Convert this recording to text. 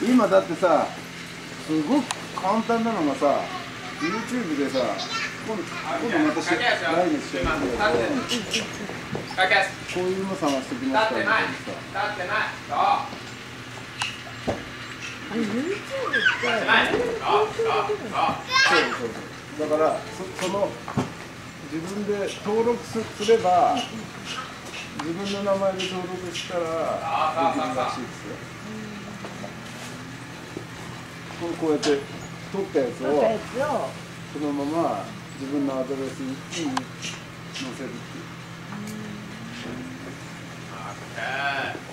今だってさ、すごく簡単なのがさ、YouTube でさ、今度また来月しちゃうんだけど、こういうの探してきましたみたいなさ。 YouTube ってそうだからその自分で登録すれば自分の名前で登録したらできるらしいですよ。こうやって撮ったやつをそのまま自分のアドレスに載せるっていう。